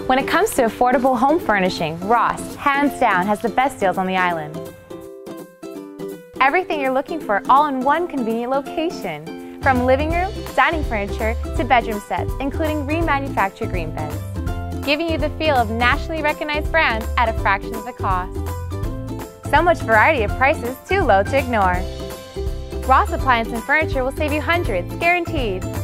When it comes to affordable home furnishing, Ross, hands down, has the best deals on the island. Everything you're looking for all in one convenient location. From living room, dining furniture, to bedroom sets, including remanufactured green beds. Giving you the feel of nationally recognized brands at a fraction of the cost. So much variety of prices too low to ignore. Ross Appliance and Furniture will save you hundreds, guaranteed.